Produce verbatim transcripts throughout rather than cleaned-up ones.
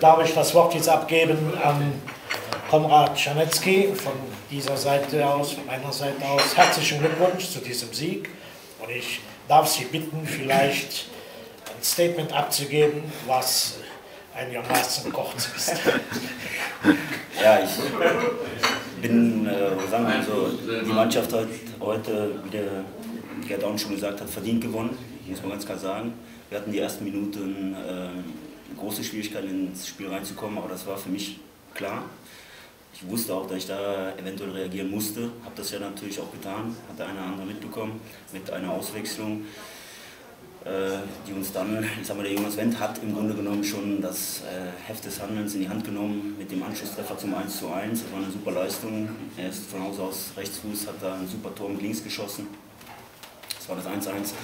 Darf ich das Wort jetzt abgeben an Konrad Czarnecki von dieser Seite aus, von meiner Seite aus. Herzlichen Glückwunsch zu diesem Sieg und ich darf Sie bitten, vielleicht ein Statement abzugeben, was einigermaßen kurz ist. Ja, ich bin, äh, sagen wir so, die Mannschaft hat heute, wie der Gerd auch schon gesagt hat, verdient gewonnen, muss man ganz klar sagen. Wir hatten die ersten Minuten äh, große Schwierigkeiten ins Spiel reinzukommen, aber das war für mich klar. Ich wusste auch, dass ich da eventuell reagieren musste, habe das ja natürlich auch getan, hat der eine oder andere mitbekommen, mit einer Auswechslung, äh, die uns dann, ich sag mal, der Jonas Wendt hat im Grunde genommen schon das äh, Heft des Handelns in die Hand genommen mit dem Anschlusstreffer zum eins zu eins. Das war eine super Leistung. Er ist von Haus aus Rechtsfuß, hat da ein super Tor mit links geschossen. Das war das eins zu eins.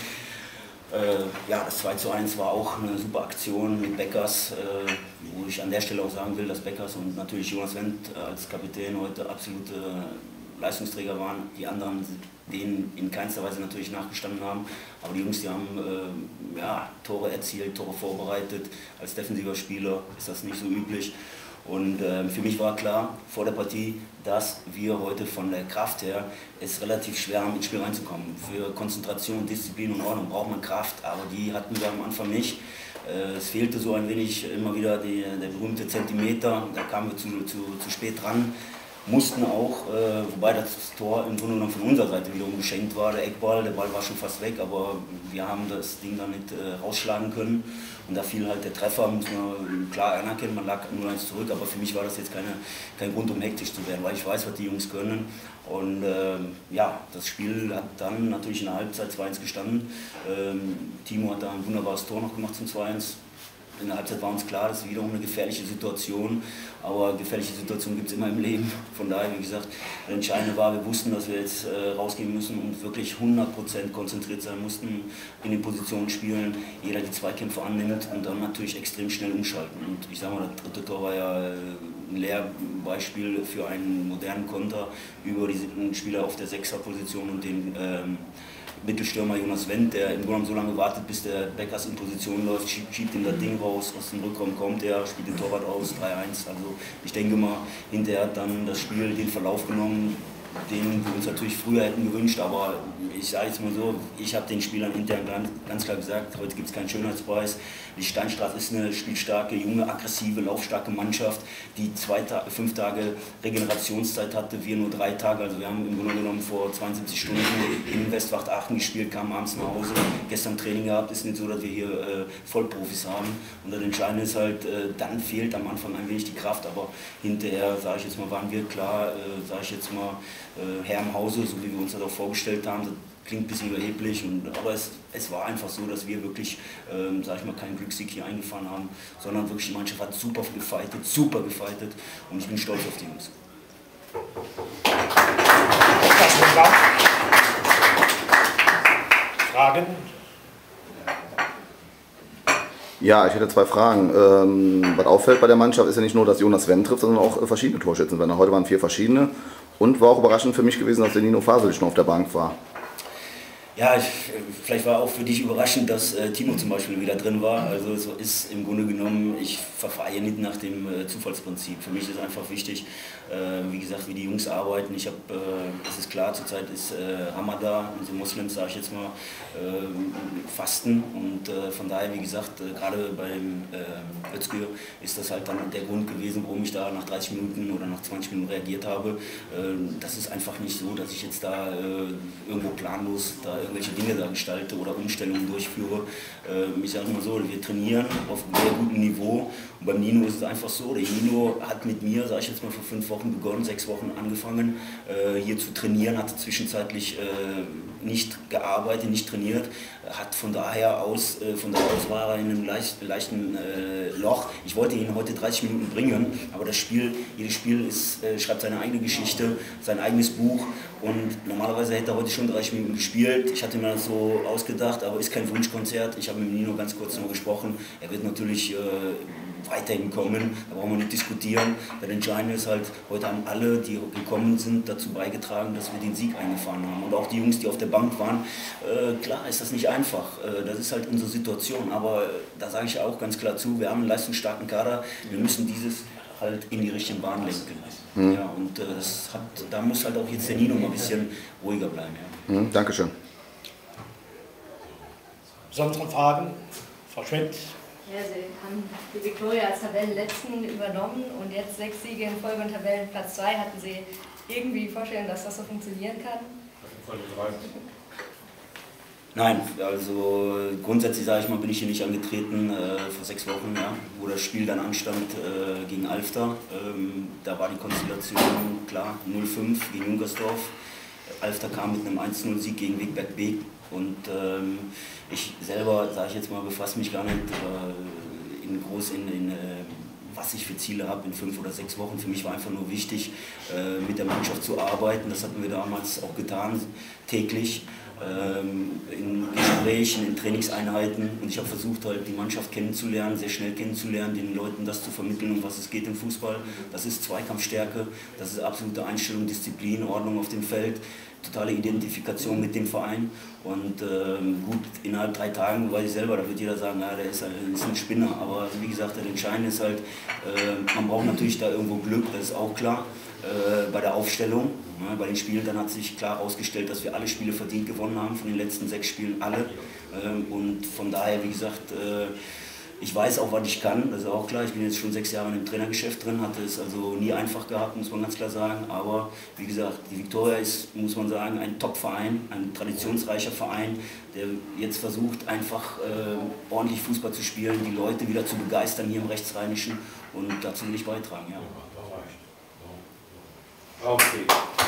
Äh, ja, das zwei zu eins war auch eine super Aktion mit Beckers, äh, wo ich an der Stelle auch sagen will, dass Beckers und natürlich Jonas Wendt äh, als Kapitän heute absolute Leistungsträger waren. Die anderen denen in keinster Weise natürlich nachgestanden haben, aber die Jungs, die haben äh, ja, Tore erzielt, Tore vorbereitet. Als defensiver Spieler ist das nicht so üblich. Und äh, für mich war klar vor der Partie, dass wir heute von der Kraft her es relativ schwer haben, ins Spiel reinzukommen. Für Konzentration, Disziplin und Ordnung braucht man Kraft, aber die hatten wir am Anfang nicht. Äh, es fehlte so ein wenig immer wieder die, der berühmte Zentimeter, da kamen wir zu, zu, zu spät dran. Mussten auch, äh, wobei das Tor im Grunde genommen von unserer Seite wiederum geschenkt war, der Eckball, der Ball war schon fast weg, aber wir haben das Ding dann nicht äh, rausschlagen können und da fiel halt der Treffer, muss man klar anerkennen, man lag null eins zurück, aber für mich war das jetzt keine, kein Grund, um hektisch zu werden, weil ich weiß, was die Jungs können und äh, ja, das Spiel hat dann natürlich in der Halbzeit zwei eins gestanden, ähm, Timo hat da ein wunderbares Tor noch gemacht zum zwei eins. In der Halbzeit war uns klar, das ist wiederum eine gefährliche Situation, aber gefährliche Situationen gibt es immer im Leben. Von daher, wie gesagt, das Entscheidende war, wir wussten, dass wir jetzt äh, rausgehen müssen und wirklich hundert Prozent konzentriert sein mussten, in den Positionen spielen, jeder die Zweikämpfe annimmt und dann natürlich extrem schnell umschalten. Und ich sage mal, das dritte Tor war ja ein Lehrbeispiel für einen modernen Konter über die Spieler auf der Sechserposition und den ähm, Mittelstürmer Jonas Wendt, der im Grunde genommen so lange wartet, bis der Beckers in Position läuft, schiebt, schiebt ihm das Ding raus, aus dem Rückraum kommt er, spielt den Torwart aus, drei eins. Also ich denke mal, hinterher hat dann das Spiel den Verlauf genommen, den wir uns natürlich früher hätten gewünscht, aber ich sage jetzt mal so, ich habe den Spielern intern ganz klar gesagt, heute gibt es keinen Schönheitspreis. Die Steinstraße ist eine spielstarke, junge, aggressive, laufstarke Mannschaft, die zwei Ta fünf Tage Regenerationszeit hatte, wir nur drei Tage. Also wir haben im Grunde genommen vor zweiundsiebzig Stunden in Westwacht Aachen gespielt, kamen abends nach Hause, gestern Training gehabt. Ist nicht so, dass wir hier äh, Vollprofis haben. Und das Entscheidende ist halt, äh, dann fehlt am Anfang ein wenig die Kraft, aber hinterher, sage ich jetzt mal, waren wir klar, äh, sage ich jetzt mal, äh, Herr im Hause, so wie wir uns das auch vorgestellt haben. Das klingt ein bisschen überheblich, und, aber es, es war einfach so, dass wir wirklich, ähm, sag ich mal, keinen Glückssieg hier eingefahren haben, sondern wirklich die Mannschaft hat super gefeitet, super gefeitet, und ich bin stolz auf die Jungs. Fragen? Ja, ich hätte zwei Fragen. Ähm, was auffällt bei der Mannschaft ist ja nicht nur, dass Jonas Wendt trifft, sondern auch äh, verschiedene Torschützen. Heute waren vier verschiedene, und war auch überraschend für mich gewesen, dass der Nino Fasel schon auf der Bank war. Ja, ich, vielleicht war auch für dich überraschend, dass äh, Timo zum Beispiel wieder drin war. Also so ist im Grunde genommen, ich verfahre hier nicht nach dem äh, Zufallsprinzip. Für mich ist einfach wichtig, äh, wie gesagt, wie die Jungs arbeiten. Ich habe, äh, es ist klar, zurzeit ist äh, Hamada, unsere Moslems, sage ich jetzt mal, äh, Fasten, und äh, von daher, wie gesagt, äh, gerade beim äh, Özgür ist das halt dann der Grund gewesen, warum ich da nach dreißig Minuten oder nach zwanzig Minuten reagiert habe. Äh, das ist einfach nicht so, dass ich jetzt da äh, irgendwo planlos da irgendwelche Dinge da gestalte oder Umstellungen durchführe. Äh, ich sage mal so, wir trainieren auf einem sehr guten Niveau, und beim Nino ist es einfach so, der Nino hat mit mir, sage ich jetzt mal, vor fünf Wochen begonnen, sechs Wochen angefangen, äh, hier zu trainieren, hat zwischenzeitlich äh, nicht gearbeitet, nicht trainiert, hat von daher aus, äh, von daher aus war er in einem leicht, leichten äh, Loch. Ich wollte ihn heute dreißig Minuten bringen, aber das Spiel, jedes Spiel ist, äh, schreibt seine eigene Geschichte, sein eigenes Buch, und normalerweise hätte er heute schon dreißig Minuten gespielt. Ich hatte mir das so ausgedacht, aber ist kein Wunschkonzert. Ich habe mit Nino ganz kurz noch gesprochen. Er wird natürlich äh, weiterhin kommen, da brauchen wir nicht diskutieren. Das Entscheidende ist halt, heute haben alle, die gekommen sind, dazu beigetragen, dass wir den Sieg eingefahren haben. Und auch die Jungs, die auf der Bank waren, äh, klar ist das nicht einfach, äh, das ist halt unsere Situation, aber äh, da sage ich auch ganz klar zu, wir haben einen leistungsstarken Kader, wir müssen dieses halt in die richtige Bahn lenken. Mhm. Ja, und äh, das hat, da muss halt auch jetzt der Nino mal ein bisschen ruhiger bleiben. Ja. Mhm, Dankeschön. Sonst noch Fragen? Frau Schmidt? Ja, Sie haben die Viktoria als Tabellenletzten übernommen und jetzt sechs Siege in Folge und Tabellenplatz zwei. Hatten Sie irgendwie Vorstellungen, dass das so funktionieren kann? Nein, also grundsätzlich sage ich mal, bin ich hier nicht angetreten äh, vor sechs Wochen, ja, wo das Spiel dann anstand äh, gegen Alfter. Ähm, da war die Konstellation klar, null fünf gegen Junkersdorf. Alfter kam mit einem eins null Sieg gegen Wegberg B. Und ähm, ich selber, sage ich jetzt mal, befasse mich gar nicht äh, in groß in, in äh, was ich für Ziele habe in fünf oder sechs Wochen. Für mich war einfach nur wichtig, äh, mit der Mannschaft zu arbeiten. Das hatten wir damals auch getan, täglich. In Gesprächen, in Trainingseinheiten, und ich habe versucht, halt die Mannschaft kennenzulernen, sehr schnell kennenzulernen, den Leuten das zu vermitteln, um was es geht im Fußball. Das ist Zweikampfstärke, das ist absolute Einstellung, Disziplin, Ordnung auf dem Feld, totale Identifikation mit dem Verein. Und ähm, gut, innerhalb drei Tagen weiß ich selber, da wird jeder sagen, ja, der ist, ist ein Spinner. Aber also wie gesagt, das Entscheidende ist halt, äh, man braucht natürlich da irgendwo Glück, das ist auch klar. Äh, bei der Aufstellung, ja, bei den Spielen, dann hat sich klar herausgestellt, dass wir alle Spiele verdient gewonnen haben, von den letzten sechs Spielen alle. Ähm, und von daher, wie gesagt, äh, ich weiß auch, was ich kann, das ist auch klar. Ich bin jetzt schon sechs Jahre in dem Trainergeschäft drin, hatte es also nie einfach gehabt, muss man ganz klar sagen. Aber wie gesagt, die Viktoria ist, muss man sagen, ein Top-Verein, ein traditionsreicher Verein, der jetzt versucht, einfach äh, ordentlich Fußball zu spielen, die Leute wieder zu begeistern hier im Rechtsrheinischen, und dazu will ich beitragen. Ja. Okay.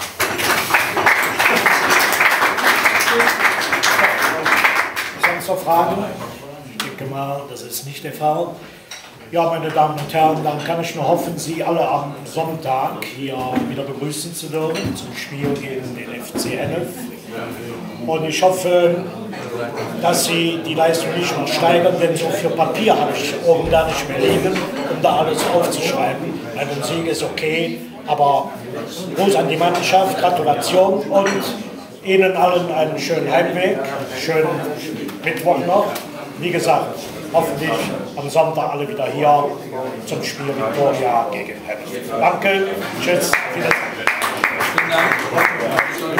Sonst noch Fragen? Ich denke mal, das ist nicht der Fall. Ja, meine Damen und Herren, dann kann ich nur hoffen, Sie alle am Sonntag hier wieder begrüßen zu dürfen zum Spiel gegen den F C N F. Und ich hoffe, dass Sie die Leistung nicht noch steigern, denn so viel Papier habe ich oben da nicht mehr liegen, um da alles aufzuschreiben. Ein Sieg ist okay, aber Gruß an die Mannschaft, Gratulation und Ihnen allen einen schönen Heimweg, schönen Mittwoch noch. Wie gesagt, hoffentlich am Sonntag alle wieder hier zum Spiel Viktoria gegen Hennef. Danke, tschüss, auf Wiedersehen.